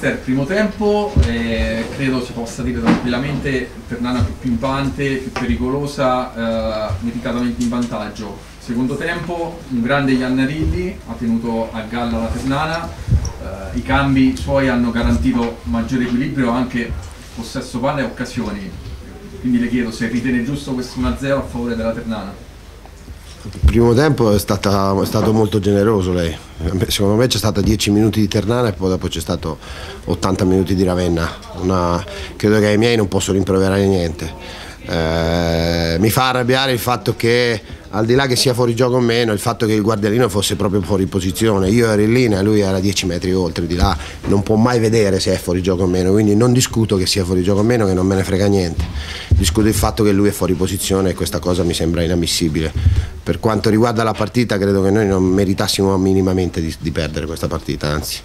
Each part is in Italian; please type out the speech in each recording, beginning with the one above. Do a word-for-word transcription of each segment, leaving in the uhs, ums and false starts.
Mister, primo tempo, eh, credo si possa dire tranquillamente Ternana più pimpante, più pericolosa, eh, meritatamente in vantaggio. Secondo tempo, un grande Iannarilli ha tenuto a galla la Ternana, eh, i cambi suoi hanno garantito maggiore equilibrio, anche possesso palla e occasioni. Quindi le chiedo se ritiene giusto questo uno a zero a favore della Ternana. Il primo tempo è, stata, è stato molto generoso lei, secondo me c'è stata dieci minuti di Ternana e poi dopo c'è stato ottanta minuti di Ravenna. Una, credo che ai miei non posso rimproverare niente. Eh, mi fa arrabbiare il fatto che, al di là che sia fuori gioco o meno, il fatto che il guardialino fosse proprio fuori posizione. Io ero in linea, lui era dieci metri oltre, di là non può mai vedere se è fuori gioco o meno, quindi non discuto che sia fuori gioco o meno, che non me ne frega niente. Discuto il fatto che lui è fuori posizione e questa cosa mi sembra inammissibile. Per quanto riguarda la partita, credo che noi non meritassimo minimamente di, di perdere questa partita, anzi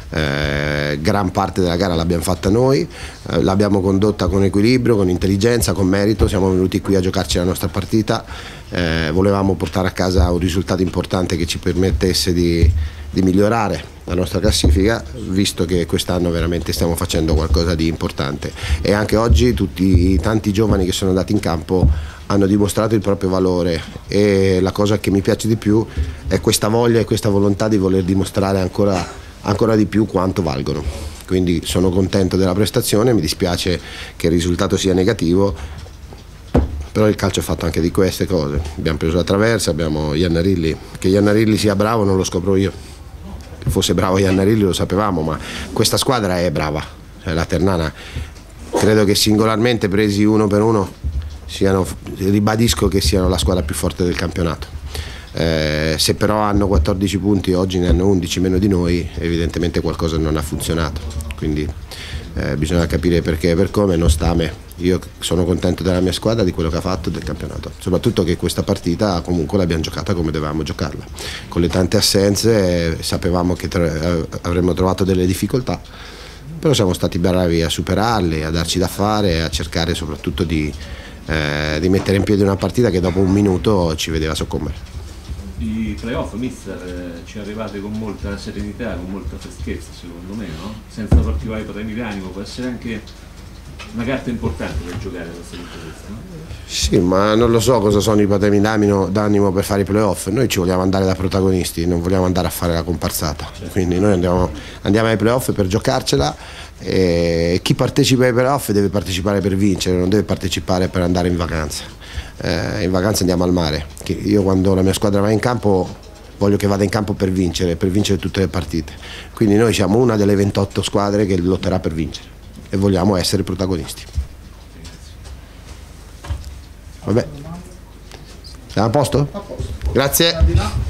eh, gran parte della gara l'abbiamo fatta noi, eh, l'abbiamo condotta con equilibrio, con intelligenza, con merito, siamo venuti qui a giocarci la nostra partita, eh, volevamo portare a casa un risultato importante che ci permettesse di, di migliorare la nostra classifica, visto che quest'anno veramente stiamo facendo qualcosa di importante e anche oggi tutti i tanti giovani che sono andati in campo hanno dimostrato il proprio valore e la cosa che mi piace di più è questa voglia e questa volontà di voler dimostrare ancora, ancora di più quanto valgono. Quindi sono contento della prestazione, mi dispiace che il risultato sia negativo, però il calcio è fatto anche di queste cose. Abbiamo preso la traversa, abbiamo Iannarilli, che Iannarilli sia bravo non lo scopro io, che fosse bravo Iannarilli lo sapevamo, ma questa squadra è brava, cioè, la Ternana credo che singolarmente presi uno per uno siano, ribadisco che siano la squadra più forte del campionato. Eh, se però hanno quattordici punti, oggi ne hanno undici meno di noi, evidentemente qualcosa non ha funzionato, quindi eh, bisogna capire perché e per come, non sta a me. Io sono contento della mia squadra, di quello che ha fatto, del campionato, soprattutto che questa partita comunque l'abbiamo giocata come dovevamo giocarla, con le tante assenze, eh, sapevamo che tro- avremmo trovato delle difficoltà, però siamo stati bravi a superarle, a darci da fare, a cercare soprattutto di Eh, di mettere in piedi una partita che dopo un minuto ci vedeva soccombere. I playoff, mister, eh, ci arrivate con molta serenità, con molta freschezza secondo me, no? Senza particolari problemi di animo, può essere anche una carta importante per giocare questa differenza, no? Sì, ma non lo so cosa sono i patemi d'animo per fare i playoff. Noi ci vogliamo andare da protagonisti, non vogliamo andare a fare la comparsata, certo. Quindi noi andiamo, andiamo ai playoff per giocarcela e chi partecipa ai playoff deve partecipare per vincere, non deve partecipare per andare in vacanza. Eh, in vacanza andiamo al mare. Io quando la mia squadra va in campo voglio che vada in campo per vincere, per vincere tutte le partite. Quindi noi siamo una delle ventotto squadre che lotterà per vincere e vogliamo essere protagonisti. Vabbè. Siamo a posto? A posto. Grazie.